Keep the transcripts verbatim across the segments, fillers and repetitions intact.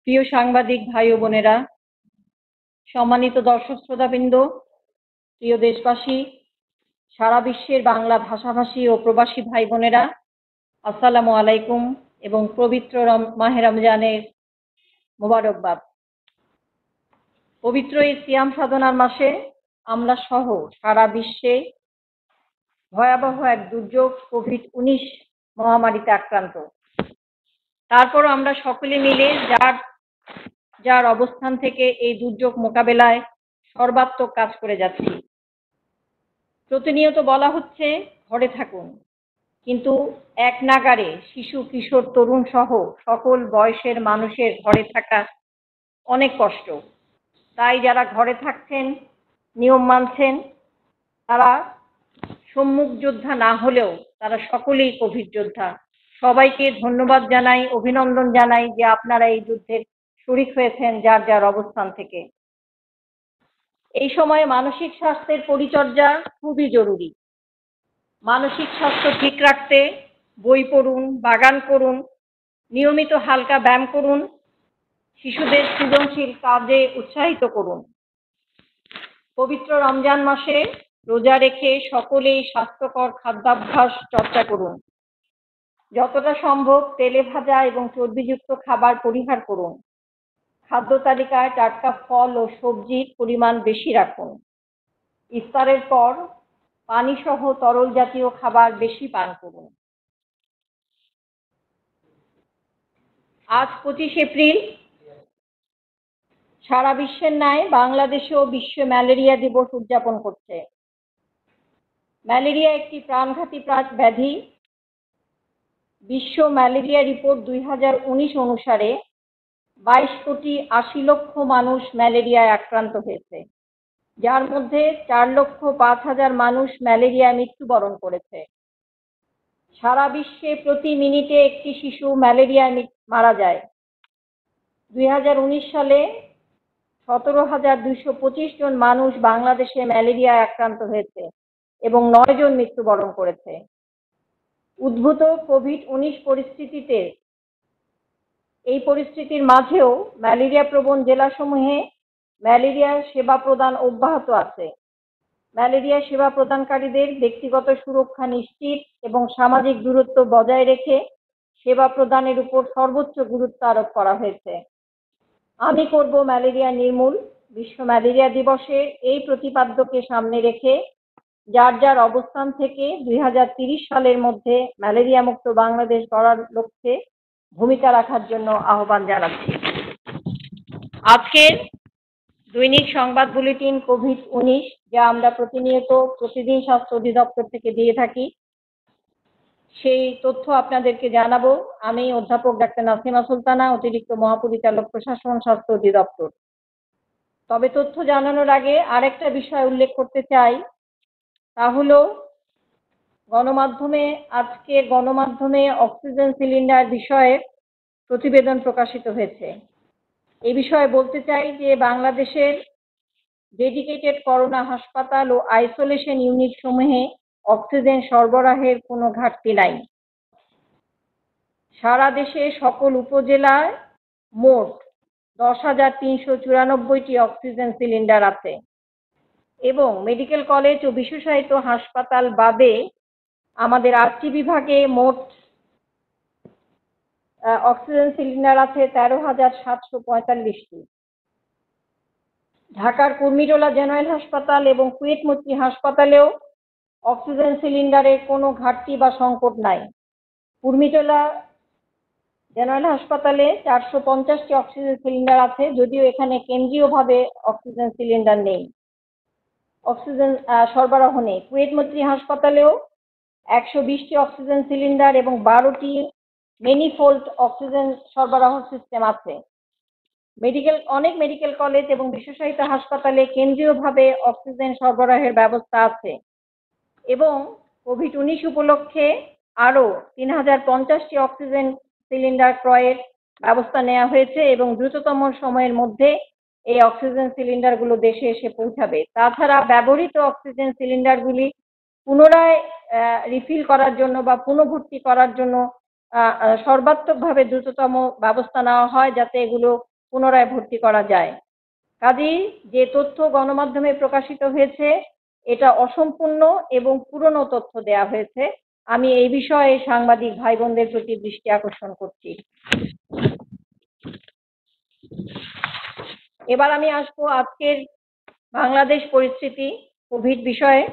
প্রিয় সাংবাদিক ভাই ও বোনেরা, সম্মানিত দর্শক শ্রোতাবৃন্দ, প্রিয় দেশবাসী, সারা বিশ্বের বাংলা ভাষাভাষী ও প্রবাসী ভাই বোনেরা, আসসালামু আলাইকুম এবং পবিত্র মাহে রমজানের মোবারকবাদ। পবিত্র এই সিয়াম সাধনার মাসে আমরা সহ সারা বিশ্বে ভয়াবহ এক দুর্যোগ কোভিড উনিশ মহামারীতে আক্রান্ত। তারপর আমরা সকলে মিলে যার যার অবস্থান থেকে এই দুর্যোগ মোকাবেলায় সর্বাত্মক কাজ করে যাচ্ছি। প্রতিনিয়ত বলা হচ্ছে ঘরে থাকুন, কিন্তু এক নাগাড়ে শিশু কিশোর তরুণ সহ সকল বয়সের মানুষের ঘরে থাকা অনেক কষ্ট। তাই যারা ঘরে থাকছেন, নিয়ম মানছেন, তারা সম্মুখ যোদ্ধা না হলেও তারা সকলেই কোভিড যোদ্ধা। সবাইকে ধন্যবাদ জানাই, অভিনন্দন জানাই যে আপনারা এই যুদ্ধের শরিক হয়েছেন যার যার অবস্থান থেকে। এই সময়ে মানসিক স্বাস্থ্যের পরিচর্যা খুবই জরুরি। মানসিক স্বাস্থ্য ঠিক রাখতে বই পড়ুন, বাগান করুন, নিয়মিত হালকা ব্যায়াম করুন, শিশুদের সৃজনশীল কাজে উৎসাহিত করুন। পবিত্র রমজান মাসে রোজা রেখে সকলেই স্বাস্থ্যকর খাদ্যাভ্যাস চর্চা করুন। যতটা সম্ভব তেলে ভাজা এবং চর্বিযুক্ত খাবার পরিহার করুন। খাদ্য তালিকায় টাটকা ফল ও সবজির পরিমাণ বেশি রাখুন। ইফতারের পর পানি সহ তরল জাতীয় খাবার বেশি পান করুন। আজ পঁচিশ এপ্রিল, সারা বিশ্বের ন্যায় বাংলাদেশেও বিশ্ব ম্যালেরিয়া দিবস উদযাপন করছে। ম্যালেরিয়া একটি প্রাণঘাতী ব্যাধি। বিশ্ব ম্যালেরিয়া রিপোর্ট দুই হাজার উনিশ অনুসারে বাইশ কোটি আশি লক্ষ মানুষ ম্যালেরিয়ায় আক্রান্ত হয়েছে, যার মধ্যে চার লক্ষ পাঁচ হাজার মানুষ ম্যালেরিয়ায় মৃত্যুবরণ করেছে। সারা বিশ্বে প্রতি মিনিটে একটি শিশু ম্যালেরিয়ায় মারা যায়। দুই হাজার উনিশ সালে সতেরো হাজার দুইশো পঁচিশ জন মানুষ বাংলাদেশে ম্যালেরিয়ায় আক্রান্ত হয়েছে এবং নয় জন মৃত্যুবরণ করেছে। উদ্ভূত কোভিড উনিশ পরিস্থিতিতে এই পরিস্থিতির মাঝেও ম্যালেরিয়া প্রবণ জেলাসমূহে ম্যালেরিয়া সেবা প্রদান অব্যাহত আছে। ম্যালেরিয়া সেবা প্রদানকারীদের ব্যক্তিগত সুরক্ষা নিশ্চিত এবং সামাজিক দূরত্ব বজায় রেখে সেবা প্রদানের উপর সর্বোচ্চ গুরুত্ব আরোপ করা হয়েছে। আমি করব ম্যালেরিয়া নির্মূল। বিশ্ব ম্যালেরিয়া দিবসের এই প্রতিপাদ্যকে সামনে রেখে যার যার অবস্থান থেকে দুই হাজার তিরিশ সালের মধ্যে ম্যালেরিয়া মুক্ত বাংলাদেশ গড়ার লক্ষ্যে ভূমিকা রাখার জন্য আহ্বান জানাচ্ছি। আজকের দৈনিক সংবাদ বুলেটিন কোভিড উনিশ, যা আমরা প্রতিনিয়ত প্রতিদিন স্বাস্থ্য অধিদপ্তর থেকে দিয়ে থাকি, সেই তথ্য আপনাদেরকে জানাবো। আমি অধ্যাপক ডাক্তার নাসিমা সুলতানা, অতিরিক্ত মহাপরিচালক প্রশাসন, স্বাস্থ্য অধিদপ্তর। তবে তথ্য জানানোর আগে আরেকটা বিষয় উল্লেখ করতে চাই, তা হলো গণমাধ্যমে আজকে গণমাধ্যমে অক্সিজেন সিলিন্ডার বিষয়ে প্রতিবেদন প্রকাশিত হয়েছে। এই বিষয়ে বলতে চাই যে বাংলাদেশের ডেডিকেটেড করোনা হাসপাতাল ও আইসোলেশন ইউনিট সমূহে অক্সিজেন সরবরাহের কোনো ঘাটতি নাই। সারা দেশে সকল উপজেলায় মোট দশ হাজার তিনশো চুরানব্বইটি অক্সিজেন সিলিন্ডার আছে এবং মেডিকেল কলেজ ও বিশেষায়িত হাসপাতাল বাদে আমাদের আটটি বিভাগে মোট অক্সিজেন সিলিন্ডার আছে তেরো হাজার সাতশো পঁয়তাল্লিশটি। ঢাকার কুর্মিটোলা জেনারেল হাসপাতাল এবং কুয়েট মৈত্রী হাসপাতালেও অক্সিজেন সিলিন্ডারের কোনো ঘাটতি বা সংকট নাই। কুর্মিটোলা জেনারেল হাসপাতালে চারশো পঞ্চাশটি অক্সিজেন সিলিন্ডার আছে, যদিও এখানে কেন্দ্রীয়ভাবে অক্সিজেন সিলিন্ডার নেই, অক্সিজেন সরবরাহ নেই। কুয়েট মৈত্রী হাসপাতালেও একশো বিশটি অক্সিজেন সিলিন্ডার এবং বারোটি মেনিফোল্ড অক্সিজেন সরবরাহ সিস্টেম আছে। মেডিকেল অনেক মেডিকেল কলেজ এবং বিশেষায়িত হাসপাতালে কেন্দ্রীয়ভাবে অক্সিজেন সরবরাহের ব্যবস্থা আছে এবং কোভিড উনিশ উপলক্ষে আরও তিন হাজার পঞ্চাশটি অক্সিজেন সিলিন্ডার ক্রয়ের ব্যবস্থা নেওয়া হয়েছে এবং দ্রুততম সময়ের মধ্যে এই অক্সিজেন সিলিন্ডারগুলো দেশে এসে পৌঁছাবে। তাছাড়া ব্যবহৃত অক্সিজেন সিলিন্ডারগুলি পুনরায় রিফিল করার জন্য বা পুনঃভর্তি করার জন্য সর্বাত্মকভাবে দ্রুততম ব্যবস্থা নেওয়া হয়, যাতে এগুলো পুনরায় ভর্তি করা যায়। কাজেই যে তথ্য গণমাধ্যমে প্রকাশিত হয়েছে এটা অসম্পূর্ণ এবং পুরনো তথ্য দেয়া হয়েছে। আমি এই বিষয়ে সাংবাদিক ভাই বোনদের প্রতি দৃষ্টি আকর্ষণ করছি। এবার আমি আসবো আজকের বাংলাদেশ পরিস্থিতি কোভিড বিষয়ে।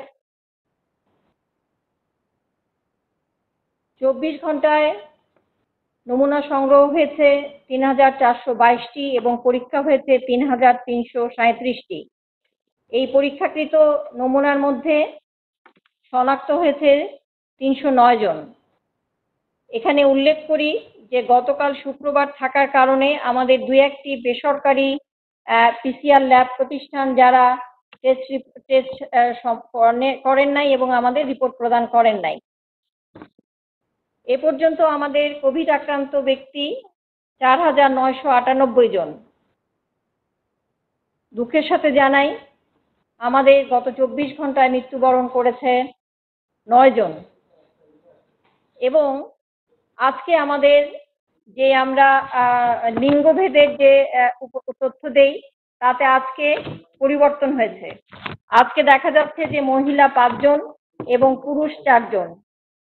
চব্বিশ ঘন্টায় নমুনা সংগ্রহ হয়েছে তিন হাজার চারশো বাইশটি এবং পরীক্ষা হয়েছে তিন হাজার তিনশো সাঁত্রিশটি। এই পরীক্ষাকৃত নমুনার মধ্যে শনাক্ত হয়েছে তিনশো নয় জন। এখানে উল্লেখ করি যে গতকাল শুক্রবার থাকার কারণে আমাদের দুই একটি বেসরকারি পিসিআর ল্যাব প্রতিষ্ঠান যারা টেস্ট টেস্ট করেন নাই এবং আমাদের রিপোর্ট প্রদান করেন নাই। এ পর্যন্ত আমাদের কোভিড আক্রান্ত ব্যক্তি চার হাজার নয়শো আটানব্বই জন। দুঃখের সাথে জানাই আমাদের গত চব্বিশ ঘন্টায় মৃত্যুবরণ করেছে নয় জন এবং আজকে আমাদের যে আমরা লিঙ্গভেদের যে তথ্য দেই তাতে আজকে পরিবর্তন হয়েছে। আজকে দেখা যাচ্ছে যে মহিলা পাঁচজন এবং পুরুষ চারজন।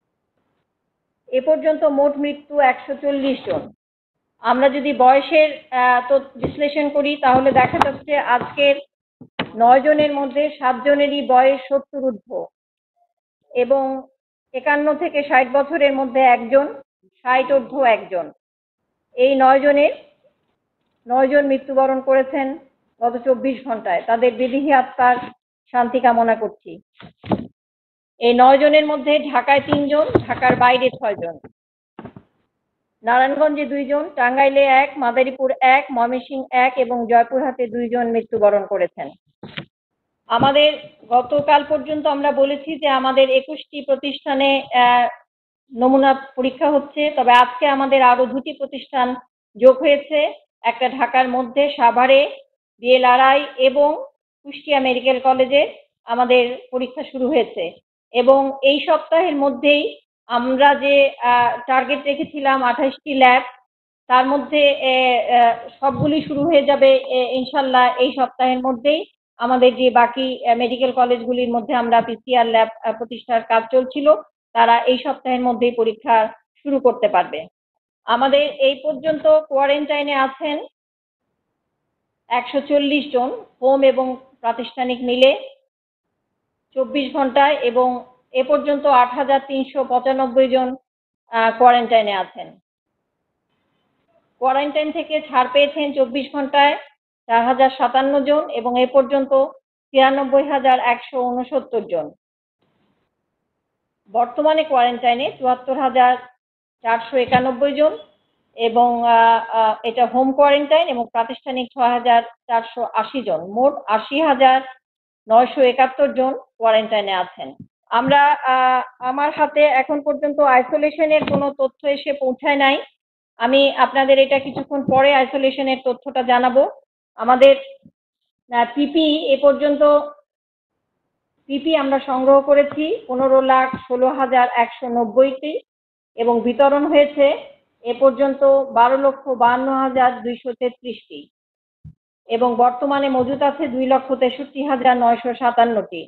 এ পর্যন্ত মোট মৃত্যু একশো চল্লিশ জন। আমরা যদি বয়সের বিশ্লেষণ করি তাহলে দেখা যাচ্ছে আজকের নয় জনের মধ্যে সাত জনেরই বয়স সত্তর ঊর্ধ্ব এবং একান্ন থেকে ষাট বছরের মধ্যে একজন, ষাট ঊর্ধ্ব একজন। এই নয় জনের নয় জন মৃত্যুবরণ করেছেন গত চব্বিশ ঘন্টায়। তাদের বিদেহী আত্মার শান্তি কামনা করছি। এই নয় জনের মধ্যে ঢাকায় তিনজন, ঢাকার বাইরে ছয় জন, নারায়ণগঞ্জে দুইজন, টাঙ্গাইলে এক, মাদারীপুর এক, ময়মনসিংহ এক এবং জয়পুরহাটে দুইজন মৃত্যুবরণ করেছেন। আমাদের গতকাল পর্যন্ত আমরা বলেছি যে আমাদের একুশটি প্রতিষ্ঠানে নমুনা পরীক্ষা হচ্ছে, তবে আজকে আমাদের আরো দুটি প্রতিষ্ঠান যোগ হয়েছে। একটা ঢাকার মধ্যে সাভারে বিএলআরআই এবং কুষ্টিয়া মেডিকেল কলেজে আমাদের পরীক্ষা শুরু হয়েছে এবং এই সপ্তাহের মধ্যেই আমরা যে টার্গেট রেখেছিলাম আঠাশটি ল্যাব, তার মধ্যে সবগুলি শুরু হয়ে যাবে ইনশাল্লাহ এই সপ্তাহের মধ্যেই। আমাদের যে বাকি মেডিকেল কলেজগুলির মধ্যে আমরা পিসিআর ল্যাব প্রতিষ্ঠার কাজ চলছিল তারা এই সপ্তাহের মধ্যেই পরীক্ষা শুরু করতে পারবে। আমাদের এই পর্যন্ত কোয়ারেন্টাইনে আছেন একশো চল্লিশ জন, হোম এবং প্রাতিষ্ঠানিক মিলে চব্বিশ ঘন্টায় এবং এ পর্যন্ত আট হাজার তিনশো পঁচানব্বই জন কোয়ারেন্টাইনে আছেন। কোয়ারেন্টাইন থেকে ছাড় পেয়েছেন চব্বিশ ঘন্টায় চার হাজার সাতান্ন জন এবং এ পর্যন্ত তিরানব্বই হাজার একশো উনসত্তর জন। বর্তমানে কোয়ারেন্টাইনে চুয়াত্তর হাজার চারশো একানব্বই জন এবং এটা হোম কোয়ারেন্টাইন এবং প্রাতিষ্ঠানিক ছয় হাজার চারশো আশি জন। মোট আশি হাজার নয়শো একাত্তর জন কোয়ারেন্টাইনে আছেন। আমরা আমার হাতে এখন পর্যন্ত আইসোলেশনের কোনো তথ্য এসে পৌঁছায় নাই। আমি আপনাদের এটা কিছুক্ষণ পরে আইসোলেশনের তথ্যটা জানাবো। আমাদের পিপি এ পর্যন্ত পিপি আমরা সংগ্রহ করেছি পনেরো লাখ ষোলো হাজার একশো নব্বইটি এবং বিতরণ হয়েছে এ পর্যন্ত বারো লক্ষ বান্ন হাজার দুইশো তেত্রিশটি এবং বর্তমানে মজুত আছে দুই লক্ষ তেষট্টি হাজার নয়শো সাতান্নটি।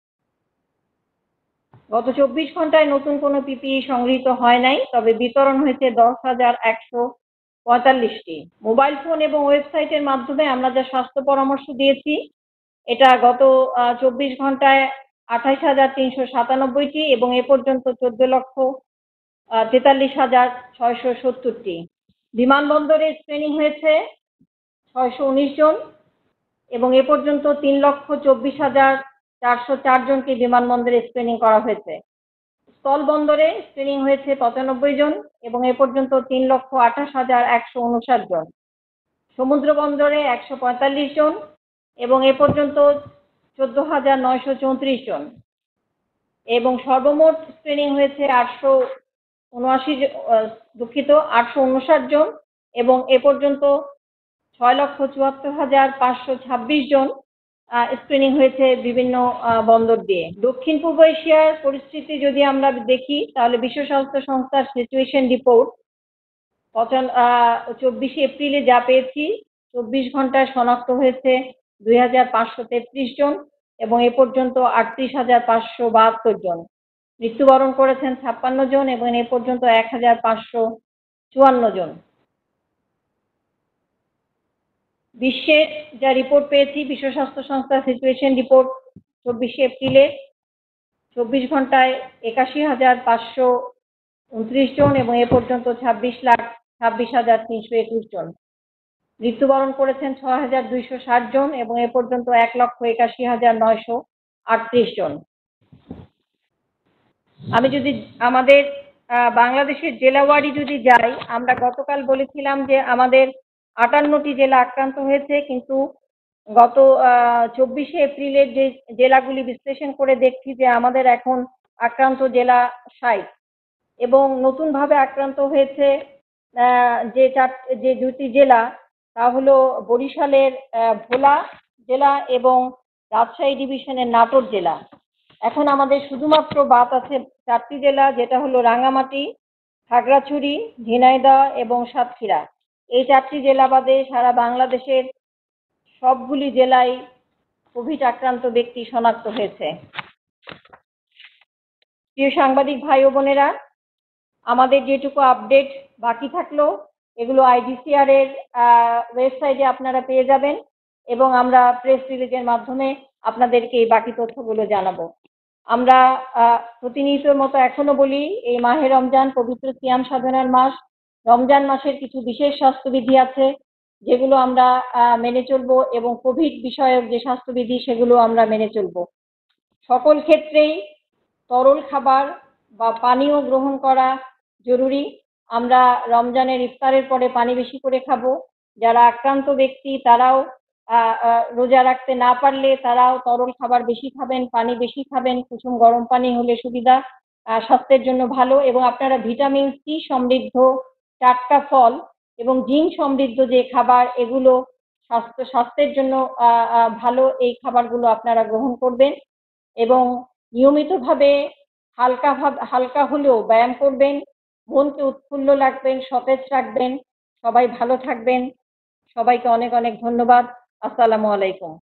গত চব্বিশ ঘন্টায় নতুন কোনো পিপিই সংগৃহীত হয় নাই, তবে বিতরণ হয়েছে দশ হাজার একশো পঁয়তাল্লিশটি। মোবাইল ফোন এবং ওয়েবসাইটের মাধ্যমে আমরা যা স্বাস্থ্য পরামর্শ দিয়েছি এটা গত চব্বিশ ঘন্টায় আঠাইশ হাজার তিনশো সাতানব্বইটি এবং এ পর্যন্ত চোদ্দ লক্ষ তেতাল্লিশ হাজার ছয়শো সত্তরটি। বিমানবন্দরে স্ক্রিনিং হয়েছে ছয়শো উনিশ জন এবং এ পর্যন্ত তিন লক্ষ চব্বিশ হাজার চারশো চার জনকে বিমানবন্দরে স্ক্রিনিং করা হয়েছে। স্থলবন্দরে স্ক্রিনিং হয়েছে পঁচানব্বই জন এবং এ পর্যন্ত তিন লক্ষ আঠাশ হাজার একশো উনষাট জন। সমুদ্র বন্দরে একশো পঁয়তাল্লিশ জন এবং এ পর্যন্ত চোদ্দ হাজার নয়শো চৌত্রিশ জন এবং সর্বমোট স্ক্রিনিং হয়েছে আটশো উনআশি দুঃখিত আটশো উনষাট জন এবং এ পর্যন্ত ছয় লক্ষ চুয়াত্তর হাজার পাঁচশো ছাব্বিশ জন স্ক্রিনিং হয়েছে বিভিন্ন বন্দর দিয়ে। দক্ষিণ পূর্ব এশিয়ার পরিস্থিতি যদি আমরা দেখি তাহলে বিশ্ব স্বাস্থ্য সংস্থার সিচুয়েশন রিপোর্ট চব্বিশে এপ্রিলে যা পেয়েছি চব্বিশ ঘন্টায় শনাক্ত হয়েছে দুই হাজার পাঁচশো তেত্রিশ জন এবং এ পর্যন্ত আটত্রিশ হাজার পাঁচশো বাহাত্তর জন। মৃত্যুবরণ করেছেন ছাপ্পান্ন জন এবং এ পর্যন্ত এক হাজার পাঁচশো চুয়ান্ন জন। বিশ্বের যা রিপোর্ট পেয়েছি, বিশ্ব স্বাস্থ্য সংস্থা সিচুয়েশন রিপোর্ট চব্বিশে এপ্রিলে চব্বিশ ঘন্টায় একাশি হাজার পাঁচশো উনত্রিশ জন এবং এ পর্যন্ত ছাব্বিশ লাখ ছাব্বিশ হাজার তিনশো একুশ জন। মৃত্যুবরণ করেছেন ছয় হাজার দুইশো ষাট জন এবং এ পর্যন্ত এক লক্ষ একাশি হাজার নয়শো আটত্রিশ জন। আমি যদি আমাদের বাংলাদেশের জেলাওয়ারি যদি যাই, আমরা গতকাল বলেছিলাম যে আমাদের আটান্নটি জেলা আক্রান্ত হয়েছে, কিন্তু গত চব্বিশে এপ্রিলের যে জেলাগুলি বিশ্লেষণ করে দেখছি যে আমাদের এখন আক্রান্ত জেলা ষাট এবং নতুনভাবে আক্রান্ত হয়েছে যে চার যে দুটি জেলা, তা হলো বরিশালের ভোলা জেলা এবং রাজশাহী ডিভিশনের নাটোর জেলা। এখন আমাদের শুধুমাত্র বাদ আছে চারটি জেলা, যেটা হলো রাঙ্গামাটি, খাগড়াছড়ি, ঝিনাইদহ এবং সাতক্ষীরা। এই চারটি জেলা বাদে সারা বাংলাদেশের সবগুলি জেলায় কোভিড আক্রান্ত ব্যক্তি শনাক্ত হয়েছে। প্রিয় সাংবাদিক ভাই ও বোনেরা, আমাদের যেটুকু আপডেট বাকি থাকলো এগুলো আইডিসিআর এর ওয়েবসাইটে আপনারা পেয়ে যাবেন এবং আমরা প্রেস রিলিজের মাধ্যমে আপনাদেরকে এই বাকি তথ্যগুলো জানাবো। আমরা প্রতিনিয়তের মতো এখনো বলি, এই মাহে রমজান পবিত্র সিয়াম সাধনার মাস। রমজান মাসের কিছু বিশেষ স্বাস্থ্যবিধি আছে যেগুলো আমরা মেনে চলবো এবং কোভিড বিষয়ক যে স্বাস্থ্যবিধি সেগুলো আমরা মেনে চলবো। সকল ক্ষেত্রেই তরল খাবার বা পানীয় গ্রহণ করা জরুরি। আমরা রমজানের ইফতারের পরে পানি বেশি করে খাবো। যারা আক্রান্ত ব্যক্তি তারাও রোজা রাখতে না পারলে তারাও তরল খাবার বেশি খাবেন, পানি বেশি খাবেন। কুসুম গরম পানি হলে সুবিধা, স্বাস্থ্যের জন্য ভালো। এবং আপনারা ভিটামিন সি সমৃদ্ধ টাটকা ফল এবং জিঙ্ক সমৃদ্ধ যে খাবার, এগুলো স্বাস্থ্য স্বাস্থ্যের জন্য ভালো। এই খাবারগুলো আপনারা গ্রহণ করবেন এবং নিয়মিতভাবে হালকা হালকা হলেও ব্যায়াম করবেন। মনকে উৎফুল্ল রাখবেন, সতেজ রাখবেন। সবাই ভালো থাকবেন। সবাইকে অনেক অনেক ধন্যবাদ। আসসালামু আলাইকুম।